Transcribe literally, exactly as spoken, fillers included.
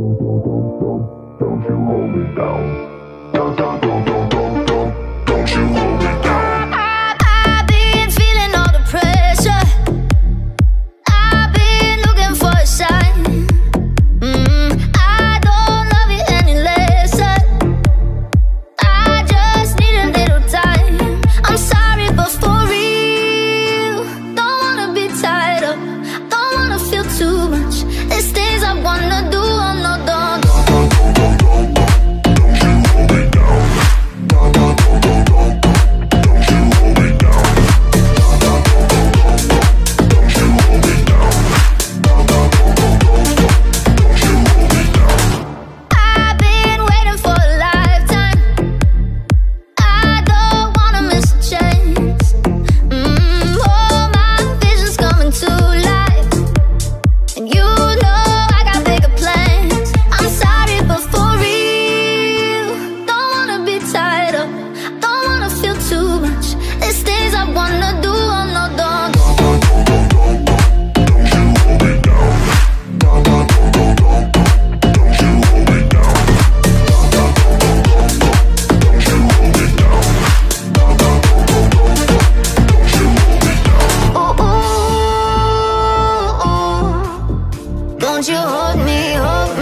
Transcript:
Don't you hold me down. Don't, don't, don't, don't, don't, don't, don't you hold me down. I've been feeling all the pressure. I've been looking for a sign. Mm, I don't love you any less. I just need a little time. I'm sorry, but for real, don't wanna be tied up. Don't wanna feel too much. There's things I wanna do, oh no, don't. Don't you hold me, hold me.